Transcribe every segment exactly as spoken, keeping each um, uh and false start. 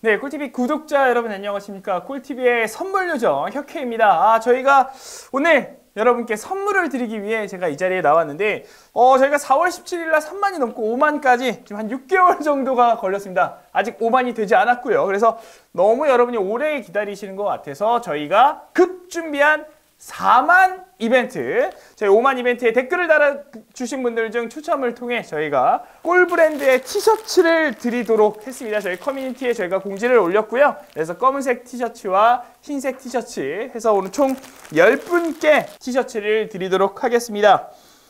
네, 꿀티비 구독자 여러분 안녕하십니까. 꿀티비의 선물 요정 혁혜입니다. 아, 저희가 오늘 여러분께 선물을 드리기 위해 제가 이 자리에 나왔는데 어, 저희가 사월 십칠일 날 삼만이 넘고 오만까지 지금 한 육 개월 정도가 걸렸습니다. 아직 오만이 되지 않았고요. 그래서 너무 여러분이 오래 기다리시는 것 같아서 저희가 급 준비한 사만 이벤트, 저희 오만 이벤트에 댓글을 달아주신 분들 중 추첨을 통해 저희가 꿀브랜드의 티셔츠를 드리도록 했습니다. 저희 커뮤니티에 저희가 공지를 올렸고요. 그래서 검은색 티셔츠와 흰색 티셔츠 해서 오늘 총 열 분께 티셔츠를 드리도록 하겠습니다.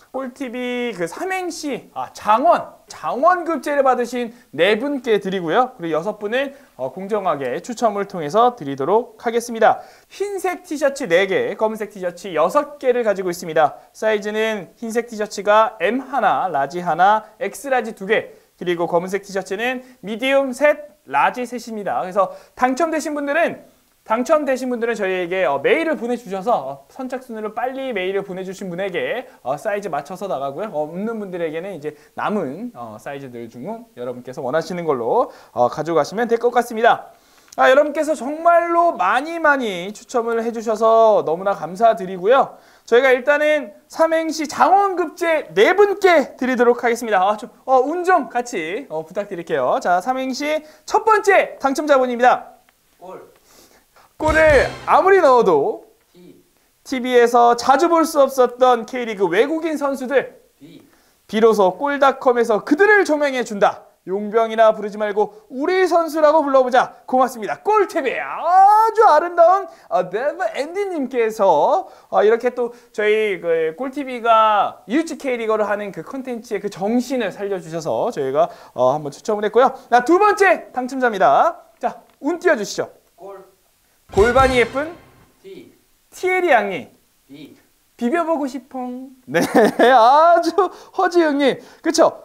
꿀티비 그 삼행시 아, 장원, 장원급제를 받으신 네 분께 드리고요. 그리고 여섯 분은 어, 공정하게 추첨을 통해서 드리도록 하겠습니다. 흰색 티셔츠 네 개, 검은색 티셔츠 여섯 개를 가지고 있습니다. 사이즈는 흰색 티셔츠가 엠 하나, 라지 하나, 엑스라지 두 개, 그리고 검은색 티셔츠는 미디움 셋, 라지 셋입니다. 그래서 당첨되신 분들은 당첨되신 분들은 저희에게 어, 메일을 보내주셔서 어, 선착순으로 빨리 메일을 보내주신 분에게 어, 사이즈 맞춰서 나가고요. 어, 없는 분들에게는 이제 남은 어, 사이즈들 중 여러분께서 원하시는 걸로 어, 가져가시면 될 것 같습니다. 아, 여러분께서 정말로 많이 많이 추첨을 해주셔서 너무나 감사드리고요. 저희가 일단은 삼행시 장원급제 네 분께 드리도록 하겠습니다. 아, 좀, 어, 운 좀 같이 어, 부탁드릴게요. 자, 삼행시 첫 번째 당첨자분입니다. 꼴. 골을 아무리 넣어도 T. 티비에서 자주 볼 수 없었던 K리그 외국인 선수들 B. 비로소 골닷컴에서 그들을 조명해준다. 용병이나 부르지 말고 우리 선수라고 불러보자. 고맙습니다. 꿀티비 아주 아름다운 네버 앤디님께서 이렇게 또 저희 그 꿀티비가 이웃집 K리거를 하는 그 컨텐츠의 그 정신을 살려주셔서 저희가 어 한번 추첨을 했고요. 자, 두 번째 당첨자입니다. 자, 운 띄워주시죠. 꼴. 골반이 예쁜 T. 티에리 양이 B. 비벼보고 싶어. 네, 아주 허지영님, 그쵸?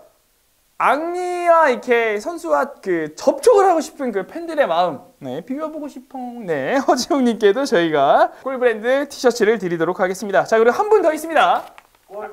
앙리와 이렇게 선수와 그 접촉을 하고 싶은 그 팬들의 마음, 네, 비벼보고 싶어. 네, 허지영님께도 저희가 꿀브랜드 티셔츠를 드리도록 하겠습니다. 자, 그리고 한 분 더 있습니다. 꼴.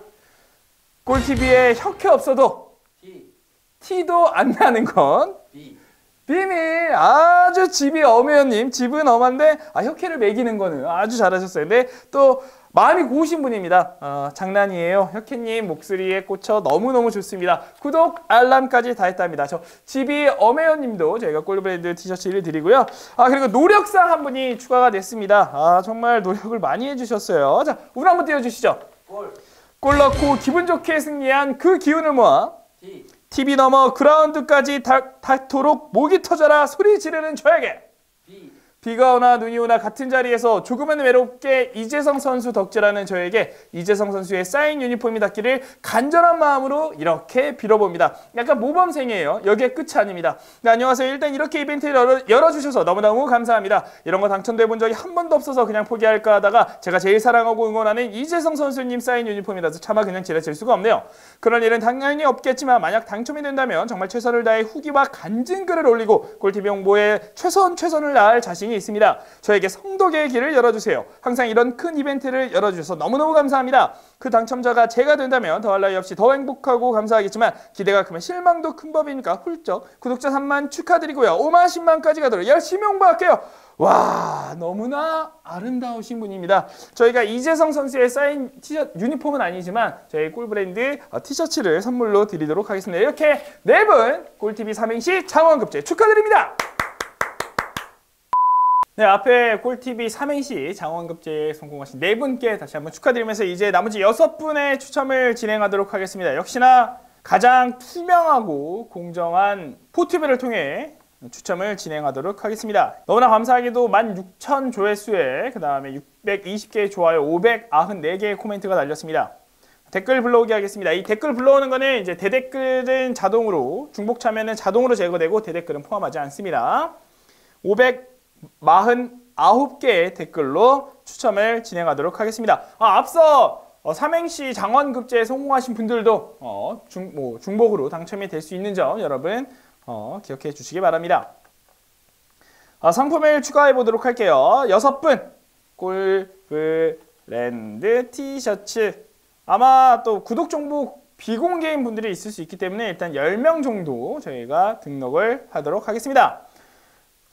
꿀티비에 혁해 없어도 T. 티도 안 나는 건 B. 비밀. 아주 집이 엄해요님, 집은 엄한데 아, 혁해를 매기는 거는 아주 잘하셨어요. 근데 또 마음이 고우신 분입니다. 어, 장난이에요. 혁해님 목소리에 꽂혀 너무너무 좋습니다. 구독, 알람까지 다 했답니다. 저 집이 엄해요님도 저희가 꿀브랜드 티셔츠를 드리고요. 아, 그리고 노력상 한 분이 추가가 됐습니다. 아, 정말 노력을 많이 해주셨어요. 자, 운 한번 띄워주시죠. 꼴. 골 넣고 기분 좋게 승리한 그 기운을 모아 T. 티비 넘어 그라운드까지 닿, 닿도록 목이 터져라 소리 지르는 저에게. B. 비가 오나 눈이 오나 같은 자리에서 조금은 외롭게 이재성 선수 덕질하는 저에게 이재성 선수의 사인 유니폼이 닿기를 간절한 마음으로 이렇게 빌어봅니다. 약간 모범생이에요. 여기에 끝이 아닙니다. 네, 안녕하세요. 일단 이렇게 이벤트를 열어, 열어주셔서 너무너무 감사합니다. 이런 거 당첨돼 본 적이 한 번도 없어서 그냥 포기할까 하다가 제가 제일 사랑하고 응원하는 이재성 선수님 사인 유니폼이라서 차마 그냥 지나칠 수가 없네요. 그런 일은 당연히 없겠지만 만약 당첨이 된다면 정말 최선을 다해 후기와 간증 글을 올리고 꿀티비 홍보에 최선 최선을 다할 자신이 있습니다. 저에게 성덕의 길을 열어주세요. 항상 이런 큰 이벤트를 열어주셔서 너무너무 감사합니다. 그 당첨자가 제가 된다면 더할 나위 없이 더 행복하고 감사하겠지만 기대가 크면 실망도 큰 법이니까 훌쩍 구독자 삼만 축하드리고요. 오만, 십만까지 가도록 열심히 홍보할게요. 와, 너무나 아름다우신 분입니다. 저희가 이재성 선수의 사인 티셔츠, 유니폼은 아니지만 저희 꿀브랜드 티셔츠를 선물로 드리도록 하겠습니다. 이렇게 네 분 꿀티비 삼행시 장원급제 축하드립니다. 네, 앞에 꿀티비 삼행시 장원급제에 성공하신 네 분께 다시 한번 축하드리면서 이제 나머지 여섯 분의 추첨을 진행하도록 하겠습니다. 역시나 가장 투명하고 공정한 포티비를 통해 추첨을 진행하도록 하겠습니다. 너무나 감사하게도 만 육천 조회수에 그 다음에 육백이십 개의 좋아요, 오백구십사 개의 코멘트가 달렸습니다. 댓글 불러오기 하겠습니다. 이 댓글 불러오는 거는 이제 대댓글은 자동으로, 중복 참여는 자동으로 제거되고 대댓글은 포함하지 않습니다. 오백사십구 개의 댓글로 추첨을 진행하도록 하겠습니다. 아, 앞서 어, 삼행시 장원급제에 성공하신 분들도 어, 중, 뭐, 중복으로 당첨이 될 수 있는 점 여러분 어, 기억해 주시기 바랍니다. 아, 상품을 추가해 보도록 할게요. 여섯 분 꿀브랜드 티셔츠. 아마 또 구독 정보 비공개인 분들이 있을 수 있기 때문에 일단 열 명 정도 저희가 등록을 하도록 하겠습니다.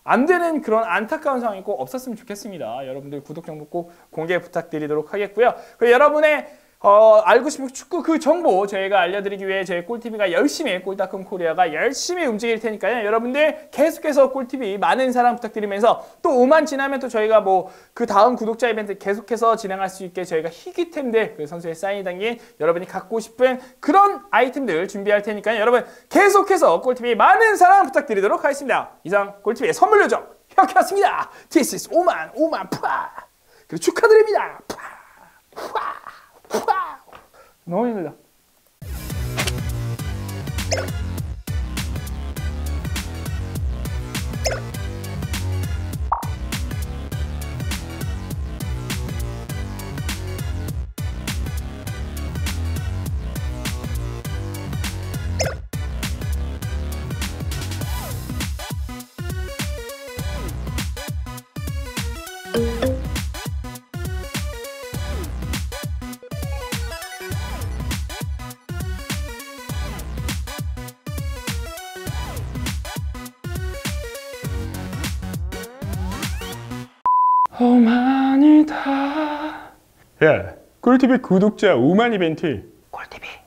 안 되는 그런 안타까운 상황이 꼭 없었으면 좋겠습니다. 여러분들 구독 정보 꼭 공개 부탁드리도록 하겠고요. 그리고 여러분의 어, 알고 싶은 축구 그 정보 저희가 알려드리기 위해 저희 꿀티비가 열심히 꿀닷컴 코리아가 열심히 움직일 테니까요. 여러분들 계속해서 꿀티비 많은 사랑 부탁드리면서 또 오만 지나면 또 저희가 뭐 그 다음 구독자 이벤트 계속해서 진행할 수 있게 저희가 희귀템들 그 선수의 사인이 담긴 여러분이 갖고 싶은 그런 아이템들 준비할 테니까요. 여러분 계속해서 꿀티비 많은 사랑 부탁드리도록 하겠습니다. 이상 꿀티비의 선물 요정 혁혁이었습니다. This is 오만 오만 푸아 그리고 축하드립니다. 푸아 푸아 너무 힘들다. 오만이다. 야, 꿀티비 구독자 오만 이벤트. 꿀티비